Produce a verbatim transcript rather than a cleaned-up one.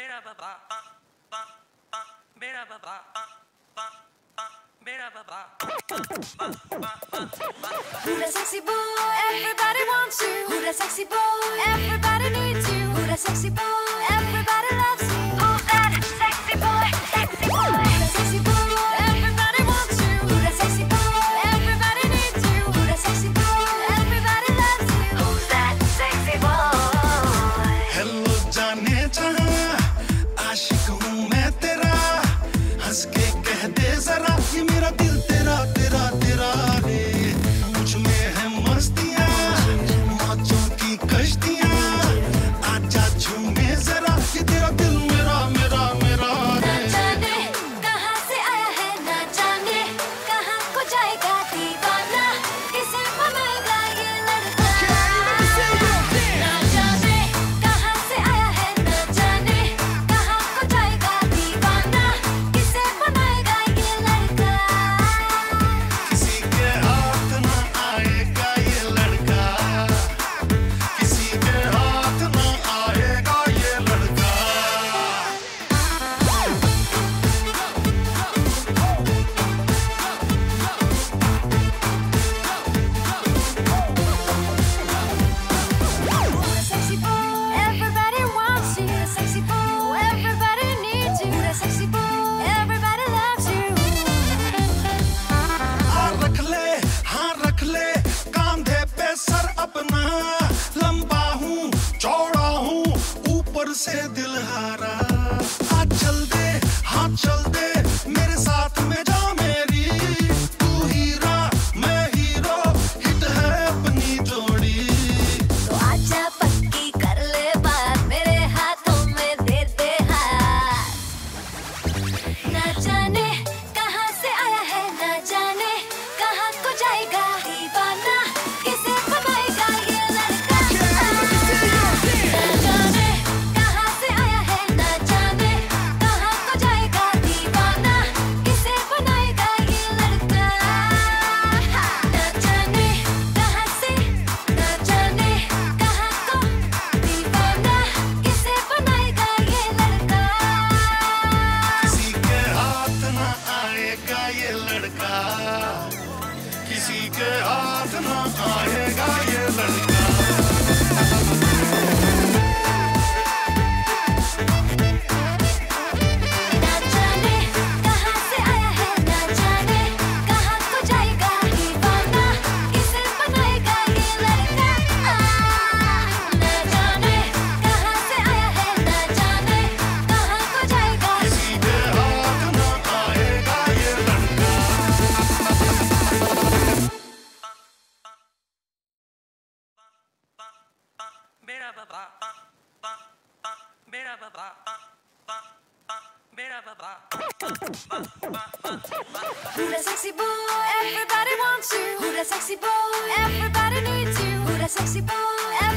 Who that sexy boy? Everybody wants you. Who that sexy boy? Everybody needs you. Who that sexy boy? Everybody loves you. Who's that sexy boy? Sexy boy. Who that sexy boy? Everybody wants you. Who that sexy boy? Everybody needs you. Who that sexy boy? Everybody loves you. Who's that sexy boy? Hello जाने जहाँ आशिक हूँ मैं तेरा हंस के कह दे जरा ये मेरा दिल तेरा तेरा तेरा रे मुझ में है मस्तियाँ मौजों की कश्तियाँ आजा झूमे जरा ये तेरा दिल मेरा मेरा मेरा ना जाने कहाँ से आया है ना जाने कहाँ को जाएगा दीवाना किसे बनाएगा ये लड़का ना जाने कहाँ से आया है ना जाने कहाँ को जाएगा दीवाना किसे बनाएगा ये लड़का किसी के हाथ ना आएगा ये लड़का किसी के हाथ ना आएगा ये लड़का Sexy boy, everybody wants you. Sexy boy, everybody needs you. That sexy boy, everybody loves you. हाँ रख ले हाँ रख ले कांधे पे सर अपना लंबा हूँ चौड़ा हूँ ऊपर से दिल हारा आ चल दे हाँ चल दे मेरे साथ में जा मेरी तू हीरा मैं हीरो हिट है अपनी जोड़ी तो आजा पक्की कर ले बात मेरे हाथों में दे दे हाथ ना जाने कहाँ से आया है ना जाने कहाँ को जाएगा दीवाना किसे बनाएगा ये लड़का ना जाने कहाँ से आया है ना जाने कहाँ को जाएगा दीवाना किसे बनाएगा ये लड़का ना जाने कहाँ से ना जाने कहाँ को दीवाना किसे बनाएगा ये लड़का किसी के हाथ ना आएगा ये लड़का किसी के हाथ ना आएगा ये लड़का ना जाने कहाँ से आया है ना जाने कहाँ को जाएगा दीवाना किसे बनाएगा ये लड़का ना जाने कहाँ से आया है ना जाने कहाँ को जाएगा किसी के हाथ ना आएगा ये लड़का Who that sexy boy? Everybody wants you. Who that sexy boy? Everybody needs you. Who that sexy boy?